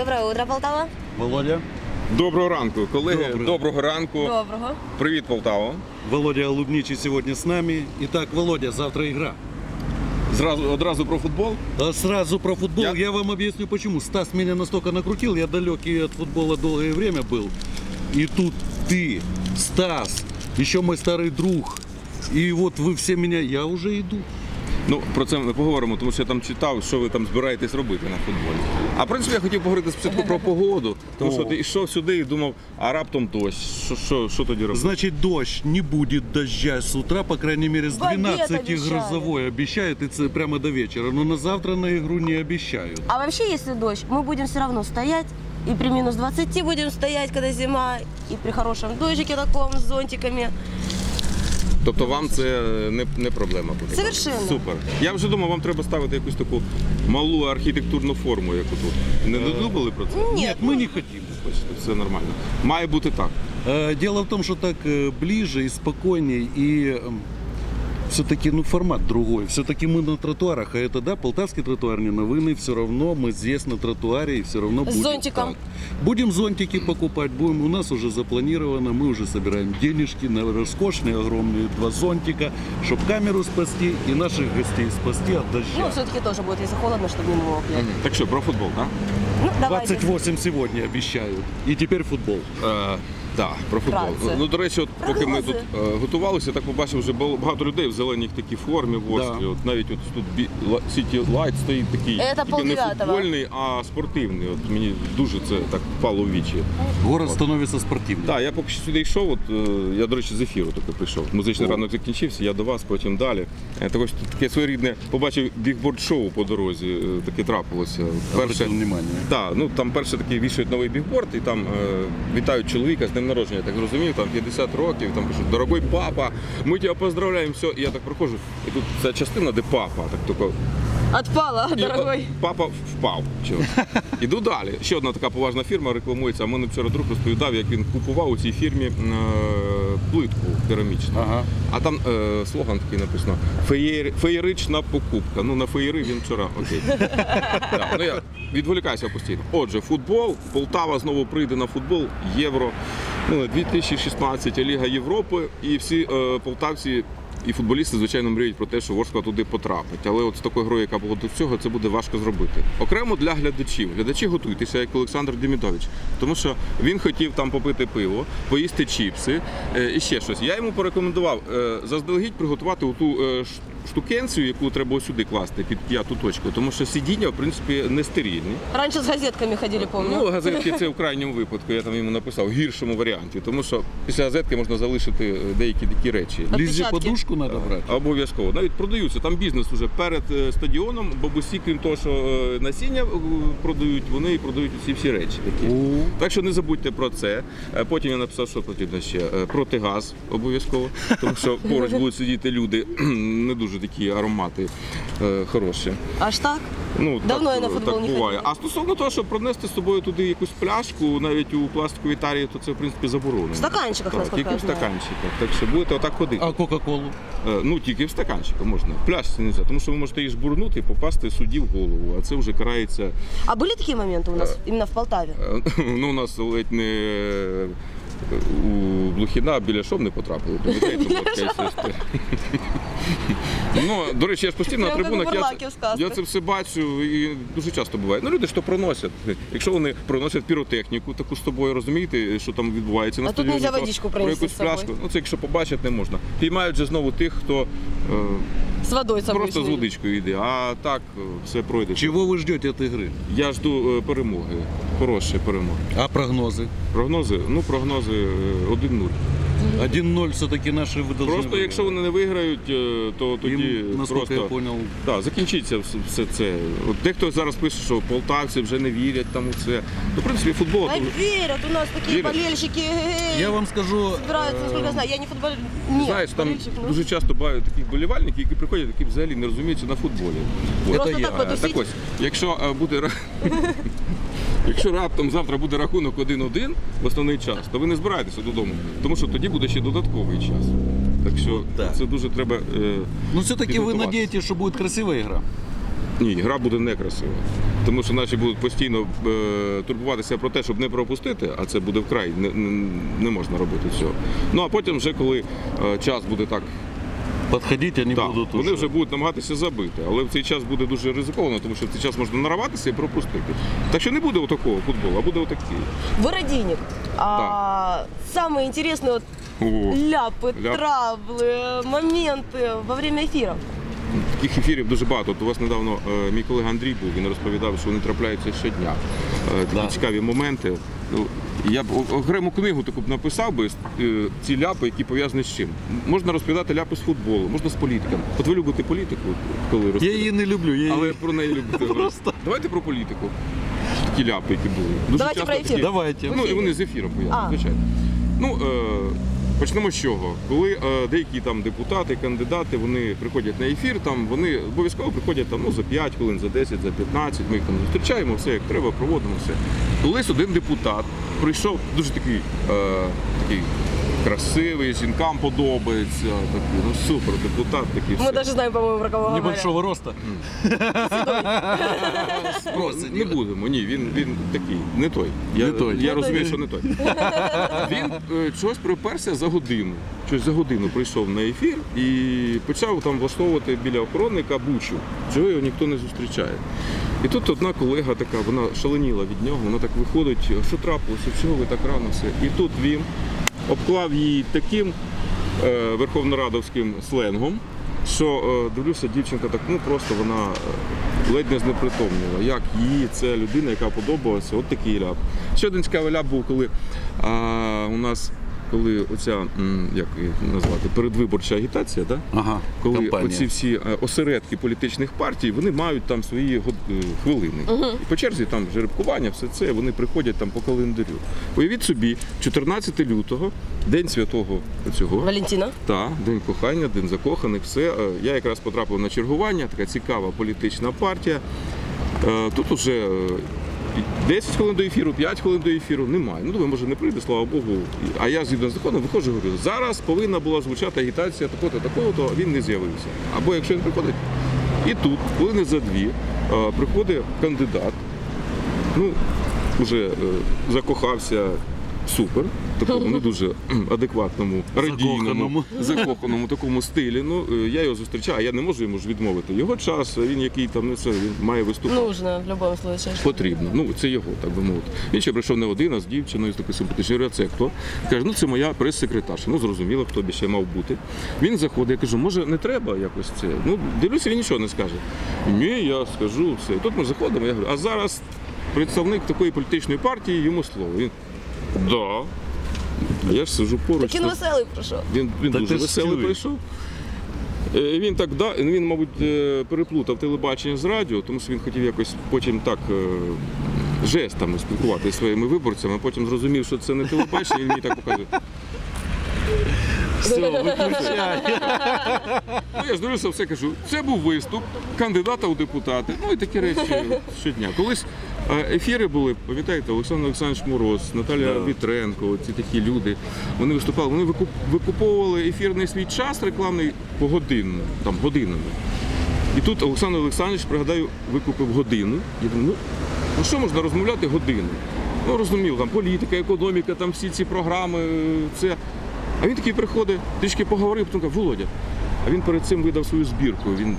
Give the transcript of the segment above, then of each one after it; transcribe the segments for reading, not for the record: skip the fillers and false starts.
Доброе утро, Полтава. Володя. Доброго ранку, колеги. Доброго ранку. Доброго. Привіт, Полтава. Володя Лубничий сегодня с нами. Итак, Володя, завтра игра. Одразу про футбол? А сразу про футбол. Я вам объясню почему. Стас меня настолько накрутил, я далекий от футбола долгое время был. И тут ты, Стас, еще мой старый друг. И вот вы все меня, я уже иду. Ну, про це ми поговоримо, тому що я там читав, що ви там збираєтесь робити на футболі. А в принципі, я хотів поговорити спочатку про погоду, тому що ти йшов сюди і думав, а раптом дощ, що тоді робити? Значит, дождь, не будет дождя с утра, по крайней мере, с 12 грозовой обещают, и прямо до вечера. Но на завтра на игру не обещают. А вообще, если дождь, мы будем все равно стоять. И при минус 20 будем стоять, когда зима, и при хорошем дождике таком, с зонтиками. Тобто вам це не проблема буде? Совершенно. Супер. Я вже думав, вам треба ставити якусь таку малу архітектурну форму, яку тут. Не додумали про це? Нет, мы не хотим. Все нормально. Має бути так. Дело в том, что так ближе и спокойней, и все-таки формат другой. Все-таки мы на тротуарах, а это, да, полтавский тротуар не новинный, все равно мы здесь на тротуаре, и все равно будет зонтиком. так. Будем зонтики покупать, у нас уже запланировано, мы уже собираем денежки на роскошные огромные 2 зонтика, чтобы камеру спасти и наших гостей спасти от дождя. Ну, все-таки тоже будет, если холодно, чтобы не мокли. Так що, про футбол, так? Ну, давайте. 28 сегодня обещают. И теперь футбол. Так, про футбол. Вкратце. Ну, до речі, от, поки ми тут готувалися, так побачив, вже багато людей в зеленій такій формі, в Орсклі. Да. От навіть от тут City Light стоїть такий, Це тільки не 9:30. футбольний, а спортивний. От мені дуже це так впало в вічі. Город становится спортивным. Так, я поки що сюди йшов, я, до речі, з ефіру таки прийшов. Музичний ранок закінчився, я до вас, потім далі. Також таке своєрідне, побачив бігборд-шоу по дорозі, таке трапилося. Обратил внимание. Так, ну там перше такий вішають новий бігборд і там вітають чоловіка з днем народження, я так зрозумів, там 50 років, там пишуть, дорогой папа, ми тебе поздравляємо, все. І я так проходжу, і тут ця частина, де папа, так тільки Отпала, дорогой. папа впав. Іду далі. Ще одна така поважна фірма рекламується, а мене вчора друг розповідав, як він купував у цій фірмі плитку керамічну. Ага. А там слоган такий написано «Феєрична покупка». Ну, на феєри він вчора, окей. Так, ну, я відволікаюся постійно. Отже, футбол, Полтава знову прийде на футбол, Євро, 2016, Ліга Європи, і всі полтавці і футболісти, звичайно, мріють про те, що Ворскла туди потрапить. Але от з такою грою, яка була до цього, це буде важко зробити. Окремо для глядачів. Глядачі готуйтеся, як Олександр Демідович. Тому що він хотів там попити пиво, поїсти чіпси і ще щось. Я йому порекомендував заздалегідь приготувати оту штукенцію, яку треба сюди класти під 5-ту точку. Тому що сидіння, в принципі, не стерильні. Раньше с газетками ходили, помню. Ну, газетки це в крайньому випадку, я там йому написав, в гіршому варіанті. Тому що після газетки можна залишити деякі такі речі. Лизе подушку надо брать. Обов'язково. Навіть продаються. Там бізнес уже перед стадіоном. Бабусі, крім того, що насіння продають, вони і продають всі речі такі. Так що не забудьте про це. Потім я написав, що потрібно ще. Протигаз обов'язково. Тому що поруч будуть сидіти люди, не дуже такі аромати хороші. Аж так? Ну, Давно так, я на футбол так не буває. ходила. А стосовно того, щоб пронести з собою туди якусь пляшку, навіть у пластиковій тарі, то це, в принципі, заборонено. В стаканчиках, Так, наскільки тільки я в знаю. стаканчиках. Так що будете отак ходити. А Кока-Колу? Ну, тільки в стаканчиках можна. В пляшці не можна, тому що ви можете її жбурнути і попасти судді в голову, а це вже карається. А были такие моменты у нас, именно в Полтаве? Ну, у нас ледь не у Блохіна біля шов не потрапили. Ну, до речі, я ж постійно на Прямо як у трибунах, бурлаків в сказках. я це все бачу і дуже часто буває. Ну, люди ж то проносять. Якщо вони проносять піротехніку, таку з тобою, розумієте, що там відбувається на А тут стадіоні, нельзя то водичку про принести якусь з собою. пляшку, ну це якщо побачать, не можна. Піймають же знову тих, хто С водой с просто з обычной. водичкою йде, а так все пройде. Чего вы ждете от игры? Я жду перемоги, хорошої перемоги. А прогнозы? Прогнози? Ну, прогнози 1-0. 1-0 все-таки наши вы должны Просто выиграть. якщо вони не виграють, то тоді Им, насколько просто я понял, да, закінчиться все це. От дехто зараз пише, що полтавці вже не вірять там у це. Ну, в принципі, футбол. Да верят, у нас такие Верят? болельщики. я вам скажу, Собираются, насколько я знаю. Я не футболист. Нет, Знаєш, там болельщик, ну. дуже часто бувають такі вболівальники, які приходять, які взагалі не розуміються на футболі. От. Просто я. так потусить. Так ось, якщо буде якщо раптом завтра буде рахунок 1-1 в основний час, то ви не збираєтеся додому, тому що тоді буде ще додатковий час. Так що Да. це дуже треба. но все-таки вы Підготуватися. надеетесь, что будет красивая игра? Ні, гра буде некрасива. Тому що наші будуть постійно турбуватися про те, щоб не пропустити, а це буде вкрай, не можна робити цього. Ну а потім вже коли час буде так, Подходить они будут вони уже. вже будуть намагатися забити. Але в цей час буде дуже ризиковано, тому що в цей час можна нариватися і пропустити. Так що не буде отакого футболу, а буде отакий. Вы родинник. Самые интересные вот ляпы, Ляп. траблы, моменты во время эфира. Таких ефірів дуже багато. От у вас недавно мій колега Андрій був, він розповідав, що вони трапляються щодня. Такі цікаві моменти. Ну, я б окрему книгу таку б написав би ці ляпи, які пов'язані з чим. Можна розповідати ляпи з футболу, можна з політиками. От ви любите політику, коли Я розповідаєте? її не люблю. Але про неї любите. Просто. Давайте про політику. Такі ляпи, які були. Дуже Давайте часто про ефір. такі- Давайте. Ну, і вони з ефіром пов'язані, А. звичайно. Ну, почнемо з чого. Коли деякі там депутати, кандидати, вони приходять на ефір, там вони обов'язково приходять там, ну, за 5 хвилин, за 10, за 15, ми їх там зустрічаємо, все як треба, проводимо все. Колись один депутат прийшов, дуже такий красивий, жінкам подобається, такий, ну супер, депутат такий. Мы все. даже знаем, по-моему, про кого говорят. Небольшого роста. Не будемо, ні, він такий, не той. Не той. Я розумію, що не той. Він чогось приперся за годину. Щось за годину прийшов на ефір і почав там влаштовувати біля охоронника бучу, чого його ніхто не зустрічає. І тут одна колега така, вона шаленіла від нього, вона так виходить, що трапилося, чого ви так рано все. І тут він обклав її таким верховнорадовським сленгом, що дивлюся, дівчинка так, ну просто вона ледь не знепритомніла. Як їй ця людина, яка подобалася, от такий ляп. Ще один цікавий ляп був, коли у нас, коли оця, як її назвати, передвиборча агітація, да? Ага, Коли компанія. оці всі осередки політичних партій, вони мають там свої хвилини. І по черзі там жеребкування, все це, вони приходять там по календарю. Уявіть собі, 14 лютого, День святого цього. Валентина. Так, День кохання, День закоханих, все. Я якраз потрапив на чергування, така цікава політична партія. Тут уже 10 хвилин до ефіру, 5 хвилин до ефіру, немає. Ну, думаю, може не прийде, слава Богу. А я згідно з законом виходжу і говорю, зараз повинна була звучати агітація такого-то, такого-то, він не з'явився. Або якщо він приходить, і тут, хвилини за 2, приходить кандидат, ну, вже закохався, супер, такому не дуже адекватному, радійному, закоханому такому стилі. Ну, я його зустрічаю, а я не можу йому ж відмовити. Його час, він який там, не це, він має виступати. Нужно в любом случае. Потрібно. Ну, це його, так би мовити. Він ще прийшов не один, а з дівчиною, з такою симпатичною. Це хто? Каже, ну це моя прес-секретарша. Ну, зрозуміло, хто б ще мав бути. Він заходить, я кажу, може не треба якось це? Ну, дивлюся, він нічого не скаже. Ні, я скажу все. І тут ми заходимо, я говорю, а зараз представник такої політичної партії, йому слово. Він, да. А я ж сиджу поруч. Так він веселий прийшов. Він Та дуже ти ж веселий чуєш. прийшов. Він так, він, мабуть, переплутав телебачення з радіо, тому що він хотів якось потім так жестами спілкуватися зі своїми виборцями, а потім зрозумів, що це не телебачення, і він мені так показує. Все, виключай. Ну, я ж дивлюся, все кажу, це був виступ кандидата у депутати, ну і такі речі щодня. Колись ефіри були, пам'ятаєте, Олександр Олександрович Мороз, Наталя Вітренко, ці такі люди, вони виступали, вони викуповували ефірний свій час рекламний погодинно, там годинами. І тут Олександр Олександрович, пригадаю, викупив годину. Я думаю, ну що можна розмовляти годину? Ну, розумів, там політика, економіка, там всі ці програми, це. А він такий приходить, трішки поговорив, потім каже, Володя. А він перед цим видав свою збірку, він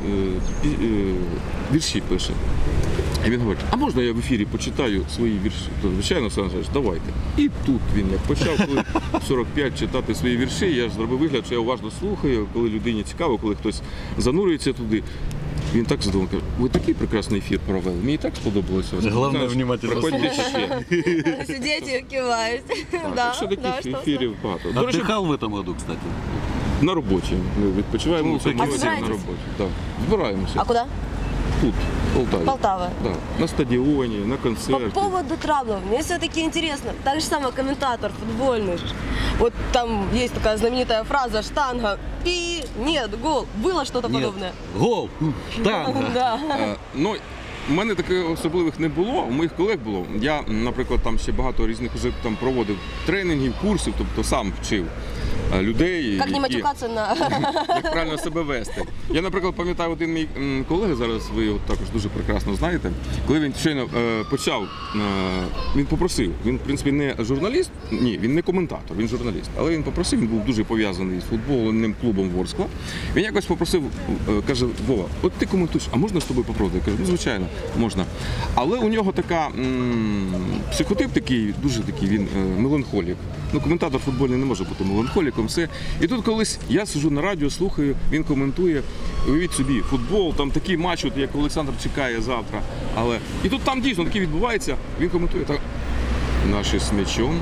вірші пише. І він говорить, а можна я в ефірі почитаю свої вірші? То, звичайно, Олександр Олександрович, давайте. І тут він як почав, коли 45 читати свої вірші, я ж зробив вигляд, що я уважно слухаю, коли людині цікаво, коли хтось занурюється туди. Він так задумав, каже, ви такий прекрасний ефір провели, мені так сподобалося. Головне, внимательно Приходьте ще. Сидите и киваете. Так що таких ефірів багато. До речі, Отдыхал в этом году, кстати. на роботі. Ми відпочиваємо Ну, в цьому а році збираєтесь? на роботі. Так. Збираємося. А куда? Тут, в Полтаві. Полтава. Да. На стадіоні, на По концерті. поводу траблов, мне все-таки интересно, так же самое комментатор футбольный, вот там есть такая знаменитая фраза «штанга», «пи», «нет», «гол», было что-то Нет. подобное? Гол. Танго. Да. Ну, у мене таких особливих не було, у моїх колег було. Я, наприклад, там ще багато різних вже там проводив тренінгів, курсів, тобто сам вчив людей. Как не матюкаться на... Як правильно себе вести. Я, наприклад, пам'ятаю, один мій колега, зараз ви його також дуже прекрасно знаєте, коли він щойно почав, він попросив, він, в принципі, не журналіст, ні, він не коментатор, він журналіст, але він попросив, він був дуже пов'язаний з футбольним клубом Ворскла. Він якось попросив, каже: Вова, от ти коментуєш, а можна з тобою попробувати? Я кажу: ну, звичайно, можна. Але у нього така психотип такий, дуже такий, він меланхолік. Ну, коментатор футбольний не може бути меланхоліком, все. І тут колись я сиджу на радіо, слухаю, він коментує, уявіть собі, футбол, там такий матч, от, як Олександр чекає завтра. Але... І тут там дійсно таке відбувається, він коментує так: наші з м'ячом.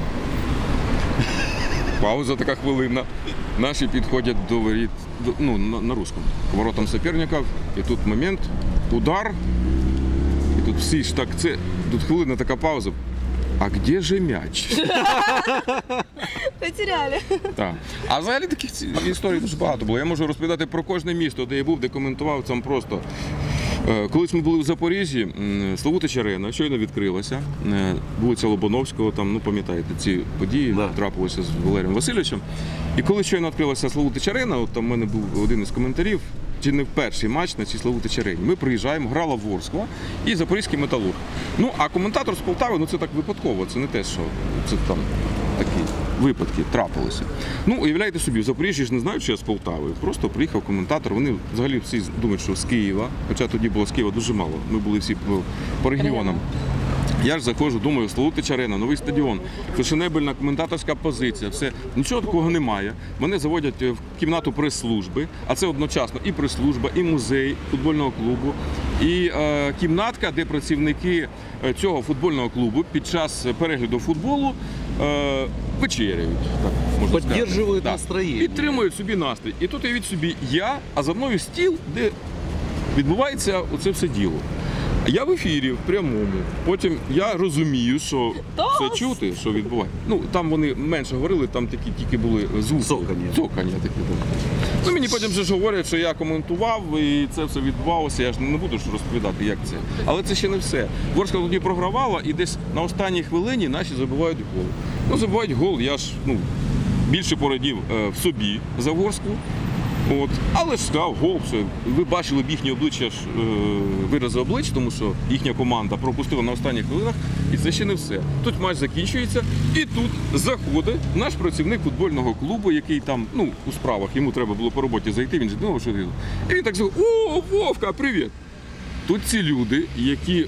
Пауза така хвилинна. Наші підходять до воріт, ну, на русском, к воротам соперників. І тут момент, удар. І тут всі ж так, це, тут хвилина така пауза. А где же м'яч? Потеряли. Так. А взагалі таких історій дуже багато було. Я можу розповідати про кожне місто, де я був, де коментував там просто. Колись ми були в Запоріжжі, Славутич-Арена щойно відкрилася, вулиця Лобановського, там, ну, пам'ятаєте, ці події трапилися з Валерієм Васильовичем. І коли щойно відкрилася Славутич-Арена, от там в мене був один із коментарів, чи не в перший матч на цій Славутич-Арені. Ми приїжджаємо, грала Ворскла і Запорізький Металург. Ну, а коментатор з Полтави, ну це так випадково, це не те, що це там такі випадки трапилися. Ну, уявляєте собі, в Запоріжжі ж не знають, що я з Полтави. Просто приїхав коментатор, вони взагалі всі думають, що з Києва, хоча тоді було з Києва дуже мало, ми були всі по регіонам. Я ж заходжу, думаю, Славутич-Арена, новий стадіон, фешенебельна коментаторська позиція, все. Нічого такого немає. Мене заводять в кімнату прес-служби, а це одночасно і прес-служба, і музей футбольного клубу, і кімнатка, де працівники цього футбольного клубу під час перегляду футболу вечеряють. Підтримують настроєння. Підтримують собі настрій. І тут уявіть собі я, а за мною стіл, де відбувається оце все діло. Я в ефірі, в прямому. Потім я розумію, що все чути, що відбувається. Ну, там вони менше говорили, там такі тільки були звуки. Цокання такі були. Ну, мені потім вже ж говорять, що я коментував, і це все відбувалося. Я ж не буду ж розповідати, як це. Але це ще не все. Ворскла тоді програвала, і десь на останній хвилині наші забивають гол. Ну, забивають гол, я ж, ну, більше порадів в собі за Ворсклу. От. Але ж сказав, гол, все. Ви бачили б їхні обличчя, вирази обличчя, тому що їхня команда пропустила на останніх хвилинах, і це ще не все. Тут матч закінчується, і тут заходить наш працівник футбольного клубу, який там, ну, у справах, йому треба було по роботі зайти, він ж думав, що він. І він так сказав: о, Вовка, привіт! Тут ці люди, які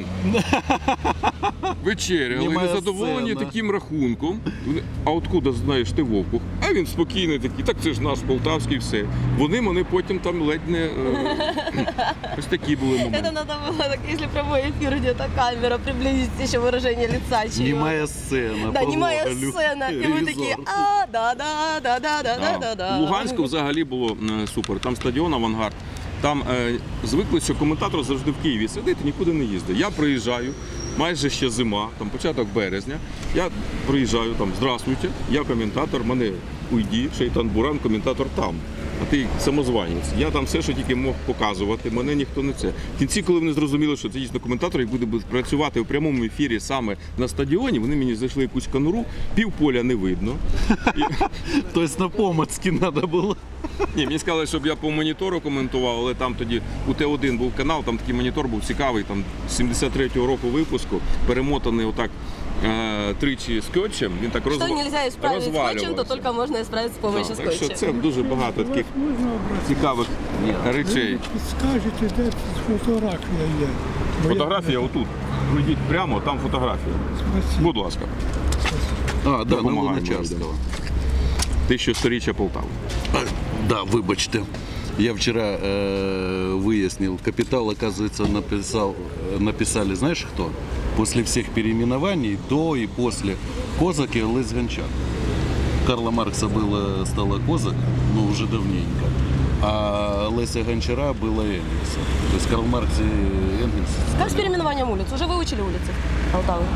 вечеряли, незадоволені таким рахунком. А откуда знаєш ти Вовку? А він спокійний такий, так це ж наш полтавський, все. Вони мене потім там ледь не... Ось такі були моменти. Это надо было, так, если прямой эфир, где-то камера, приблизить еще выражение лица. Немая сцена. Да, немая сцена. И вы такие: а, да. В Луганську взагалі було супер. Там стадіон «Авангард». Там звикли, що коментатор завжди в Києві сидить і нікуди не їздить. Я приїжджаю, майже ще зима, там початок березня. Я приїжджаю, там, здравствуйте, я коментатор, мене уйди, Шейтан Буран, коментатор там. А ти самозванець. Я там все, що тільки мог показувати, мене ніхто не це. В кінці, коли вони зрозуміли, що це дійсно коментатор, який буде працювати у прямому ефірі саме на стадіоні, вони мені зайшли якусь конуру, півполя не видно. Тобто на Помацьки треба було. Ні, мені сказали, щоб я по монітору коментував, але там тоді у Т1 був канал, там такий монітор був цікавий, там 73-го року випуску, перемотаний отак тричі скотчем, він так Что нельзя исправить скотчем, то только можно исправить с помощью так, скотча. що це дуже багато таких цікавих речей. Скажете, де фотографія є? Фотографія отут. Пройдіть прямо, там фотографія. Спасибо. Будь ласка. А, да, на Допомагаємо Луначарського. 1000-річчя Полтави. Да, вибачте. Я вчера выяснил, «Капитал», оказывается, написали, знаешь кто? После всех переименований, до и после Козак и Лесь Гончар. Карла Маркса стало Козак, но уже давненько. А Леся Гончара было Энгельса. То есть Карл Маркс и Энгельс. Как с переименованием улиц? Уже выучили улицы Полтавы?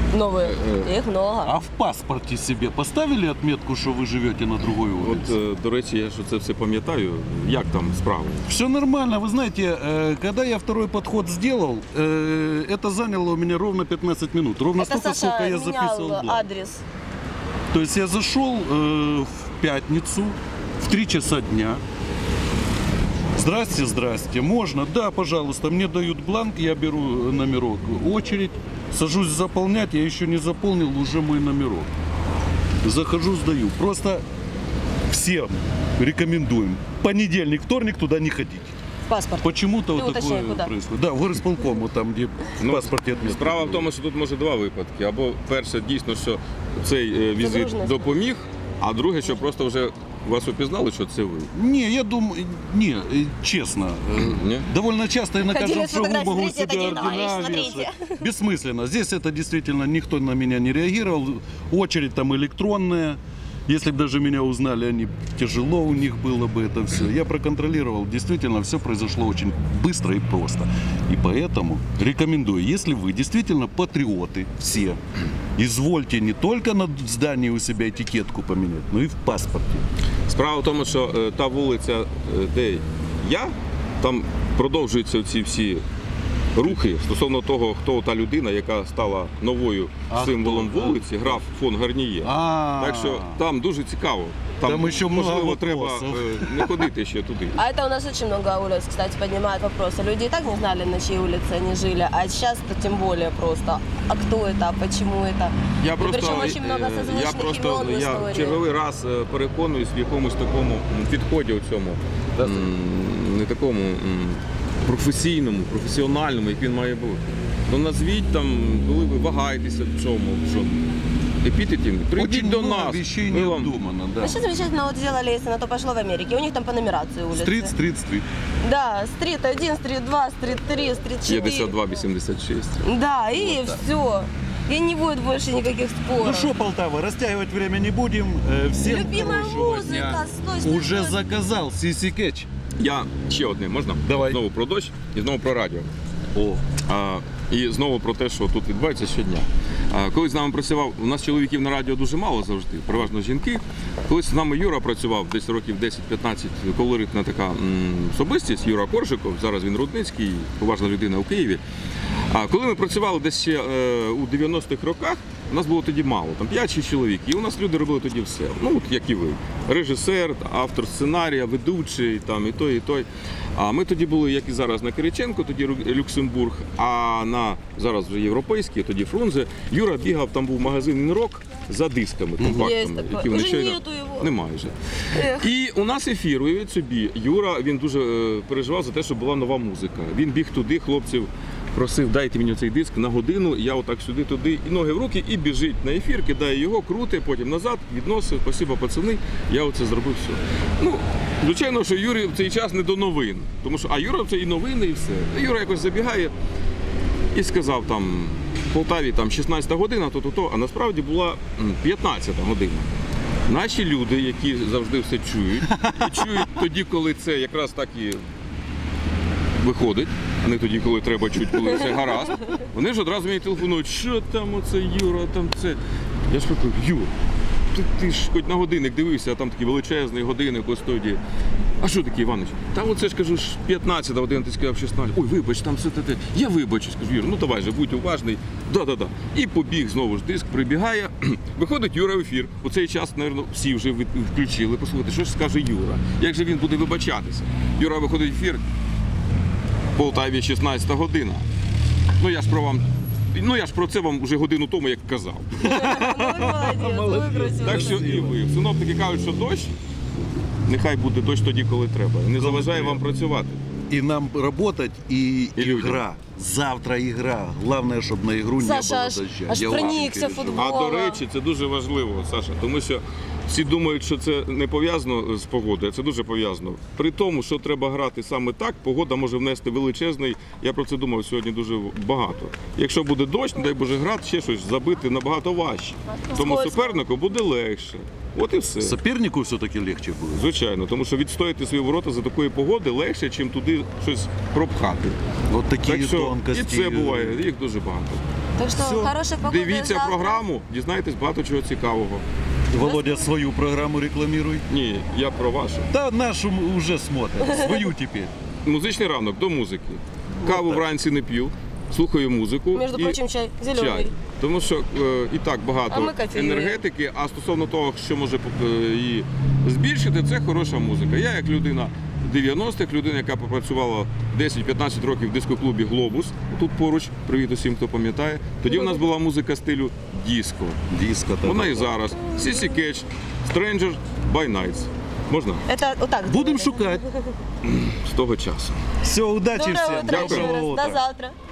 Новые. Их много. А в паспорте себе поставили отметку, что вы живете на другой улице? От, до речі, я ж це все пам'ятаю. Як там справа? Все нормально. Вы знаете, когда я второй подход сделал, это заняло у меня ровно 15 минут. Ровно Это столько, сколько Саша я записывал менял блог. адрес. То есть я зашел в пятницу в 3 часа дня. Здрасте, здрасте. Можно? Да, пожалуйста. Мне дают бланк, я беру номерок. Очередь. Сажусь заполнять, я еще не заполнил, уже мой номерок. Захожу, сдаю. Просто всем рекомендуем. Понедельник, вторник туда не ходить. В паспорт. Почему-то Ты вот уточняй, такое куда? происходит. Да, в горисполком, вот там, где в паспорте отметка. Справа в тому, що тут може два випадки. Або перше, дійсно, що цей візит Подружність. допоміг, а друге, що просто вже вас опізнали, що це ви. Не, я думаю, не, честно, Не? довольно часто я на Ходили каждом шагу фотографии, могу смотрите, себе такие, ордена «Товарищ, вешать. Бессмысленно. Здесь это действительно никто на меня не реагировал. Очередь там электронная. Если бы даже меня узнали, они тяжело у них было бы это все. Я проконтролировал. Действительно, все произошло очень быстро и просто. И поэтому рекомендую, если вы действительно патриоты все, извольте не только на здании у себя этикетку поменять, но и в паспорте. Справа в тому, що та вулиця, де я, там продовжуються ці всі рухи стосовно того, хто та людина, яка стала новою А символом хто? вулиці, граф фон Гарніє. А. Так що там дуже цікаво. Там ще много можливо, треба вопросов. не ходити ще туди. А это у нас очень много улиц, кстати, поднимают вопросы. Люди и так не знали, на чьей улице они жили, а сейчас-то тем более просто. А кто это, а почему это? Я И причем очень много созвучных имен в я истории. черговий раз переконуюсь в якомусь такому підході у цьому, не такому професійному, професіональному, як він має бути. Ну назвіть там, коли ви вагаєтеся в чому, що епітетів, прийдіть Очень до много нас. вещей Ми не вам обдумано, да. Ну, что замечательно вот сделали, если на то пошло в Америке. У них там по нумерации улицы. Стрит. Да, стрит 1, стрит 2, стрит 3, стрит 4. 52-86. Да, и все. И не будет больше никаких споров. Ну что, Полтава, растягивать время не будем. Всем Любимая хорошего музыка, дня. стой, Уже стой. заказал Сиси Кетч. Я ще одне, можна? Давай. Знову про дощ і знову про радіо. О, І знову про те, що тут відбувається щодня. Коли з нами працював, у нас чоловіків на радіо дуже мало завжди, переважно жінки. Колись з нами Юра працював десь років 10-15, колоритна така особистість, Юра Коржиков, зараз він Рудницький, поважна людина у Києві. А коли ми працювали десь ще у 90-х роках, у нас було тоді мало, там 5-6 чоловік, і у нас люди робили тоді все. Ну, от як і ви. Режисер, автор сценарія, ведучий, там, і той, і той. А ми тоді були, як і зараз, на Кириченко, тоді Люксембург, а на зараз вже європейський, тоді Фрунзе. Юра бігав, там був магазин «Інрок» за дисками, Є компактами, таке. які вони Уже щойно... нету його. Немає вже. І у нас ефір, уявіть собі, Юра, він дуже переживав за те, щоб була нова музика. Він біг туди, хлопців просив, дайте мені цей диск на годину, я отак сюди, туди, і ноги в руки, і біжить на ефір, кидає його, крути, потім назад, відносив, спасибо, пацани, я оце зробив все. Ну, звичайно, що Юрі в цей час не до новин, тому що, а Юра це і новини, і все. Юра якось забігає і сказав там, в Полтаві там 16 година, то, а насправді була 15 година. Наші люди, які завжди все чують, і чують тоді, коли це якраз так і виходить, а не тоді, коли треба чути, коли все гаразд. Вони ж одразу мені телефонують, що там оце Юра, там це. Я ж кажу, Юр, ти ж хоч на годинник дивився, а там такий величезний годинник у студії. А що таке, Іванович? Та оце ж кажу, 15 година, ти сказав 16. Ой, вибач, там все те. Я вибачу, скажу, Юр, ну давай же, будь уважний. Да. І побіг знову ж диск, прибігає. Виходить Юра в ефір. У цей час, мабуть, всі вже включили. Послухайте, що ж скаже Юра? Як же він буде вибачатися? Юра виходить в ефір. В Полтаві 16 година. Ну я ж про це вам вже годину тому як казав. Молодец, выбросил. Так що і ви. Синоптики кажуть, що дощ, нехай буде дощ тоді, коли треба. І не заважає вам працювати. и нам работать, и людям. игра. Завтра игра. Главное, чтобы на игру Саша, не аж- было дождя. аж Я проникся очень переживаю. А до речі, це дуже важливо, Саша, тому що всі думають, що це не пов'язано з погодою, а це дуже пов'язано. При тому, що треба грати саме так, погода може внести величезний, я про це думав сьогодні дуже багато. Якщо буде дощ, не дай Боже, грати, ще щось забити набагато важче. Тому Скользко. супернику буде легше. От і все. Сопернику все-таки легче будет. Звичайно, тому що відстояти свої ворота за такої погоди легше, чим туди щось пропхати. Вот такие Так що і тонкости. це буває, їх дуже багато. Так что Всё. хорошей погоды Дивіться завтра. програму, дізнайтесь багато чого цікавого. Володя, свою программу рекламируй. Ні, я про вашу. Да, нашу уже смотрим, свою теперь. Музичний ранок до музики. Каву вранці не п'ю, слухаю музику. Между прочим, чай зеленый. чай. Тому що і так А багато ми кофеїн. енергетики, а стосовно того, що може її збільшити, це хороша музика. Я як людина 90-х, людина, яка попрацювала 10-15 років в дискоклубі «Глобус», тут поруч, привіт усім, хто пам'ятає, тоді в нас була музика стилю диско. Диско там. Вона і зараз. Сісі Кетч, Stranger by Nights. Можна? Это вот так. Будем сделали. шукать. З того часу. Все, удачи Доброе всем. утро еще Доброго раз. утра. До завтра.